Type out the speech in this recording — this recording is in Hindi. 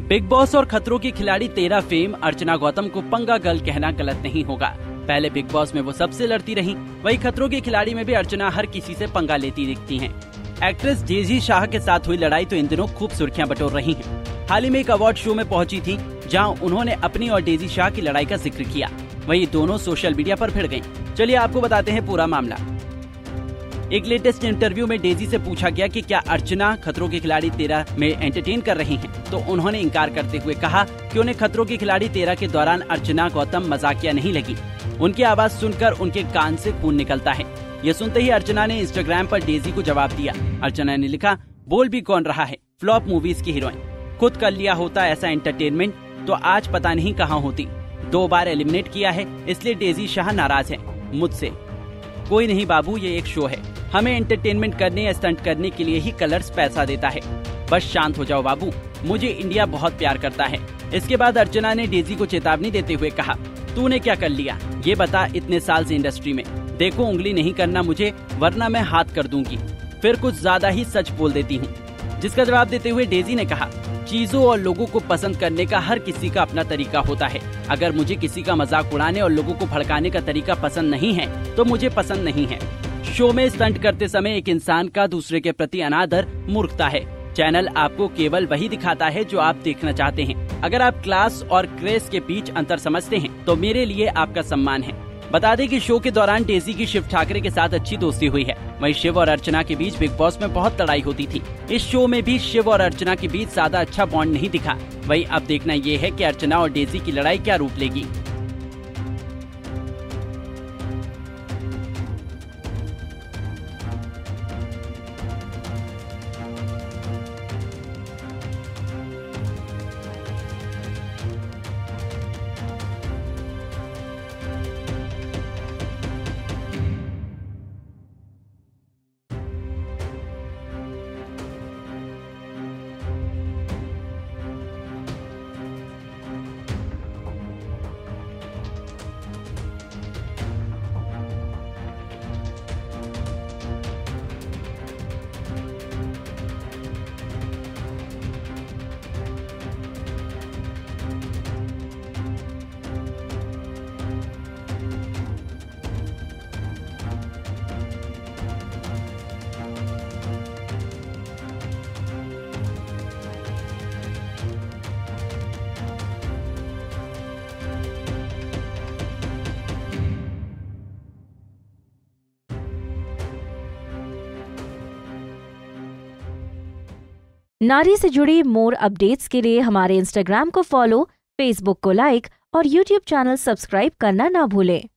बिग बॉस और खतरों के खिलाड़ी 13 फेम अर्चना गौतम को पंगा गर्ल कहना गलत नहीं होगा। पहले बिग बॉस में वो सबसे लड़ती रहीं, वहीं खतरों के खिलाड़ी में भी अर्चना हर किसी से पंगा लेती दिखती हैं। एक्ट्रेस डेजी शाह के साथ हुई लड़ाई तो इन दिनों खूब सुर्खियां बटोर रही हैं। हाल ही में एक अवार्ड शो में पहुंची थी, जहां उन्होंने अपनी और डेजी शाह की लड़ाई का जिक्र किया। वहीं दोनों सोशल मीडिया पर भिड़ गयी। चलिए आपको बताते हैं पूरा मामला। एक लेटेस्ट इंटरव्यू में डेजी से पूछा गया कि क्या अर्चना खतरों के खिलाड़ी 13 में एंटरटेन कर रही हैं, तो उन्होंने इनकार करते हुए कहा कि उन्हें खतरों के खिलाड़ी 13 के दौरान अर्चना गौतम मजाकिया नहीं लगी। उनकी आवाज सुनकर उनके कान से खून निकलता है। ये सुनते ही अर्चना ने इंस्टाग्राम पर डेजी को जवाब दिया। अर्चना ने लिखा, बोल भी कौन रहा है, फ्लॉप मूवीज की हीरोइन, खुद कर लिया होता ऐसा एंटरटेनमेंट तो आज पता नहीं कहाँ होती। 2 बार एलिमिनेट किया है, इसलिए डेजी शाह नाराज है मुझसे। कोई नहीं बाबू, ये एक शो है, हमें एंटरटेनमेंट करने या स्टंट करने के लिए ही कलर्स पैसा देता है। बस शांत हो जाओ बाबू, मुझे इंडिया बहुत प्यार करता है। इसके बाद अर्चना ने डेजी को चेतावनी देते हुए कहा, तूने क्या कर लिया ये बता, इतने साल से इंडस्ट्री में, देखो उंगली नहीं करना मुझे वरना मैं हाथ कर दूंगी। फिर कुछ ज्यादा ही सच बोल देती हूँ। जिसका जवाब देते हुए डेजी ने कहा, चीजों और लोगों को पसंद करने का हर किसी का अपना तरीका होता है। अगर मुझे किसी का मजाक उड़ाने और लोगों को भड़काने का तरीका पसंद नहीं है तो मुझे पसंद नहीं है। शो में स्टंट करते समय एक इंसान का दूसरे के प्रति अनादर मूर्खता है। चैनल आपको केवल वही दिखाता है जो आप देखना चाहते हैं। अगर आप क्लास और क्रेज के बीच अंतर समझते हैं तो मेरे लिए आपका सम्मान है। बता दें कि शो के दौरान डेजी की शिव ठाकरे के साथ अच्छी दोस्ती हुई है। वहीं शिव और अर्चना के बीच बिग बॉस में बहुत लड़ाई होती थी। इस शो में भी शिव और अर्चना के बीच ज्यादा अच्छा बॉन्ड नहीं दिखा। वहीं अब देखना ये है कि अर्चना और डेजी की लड़ाई क्या रूप लेगी। नारी से जुड़ी मोर अपडेट्स के लिए हमारे इंस्टाग्राम को फॉलो, फेसबुक को लाइक और यूट्यूब चैनल सब्सक्राइब करना ना भूलें।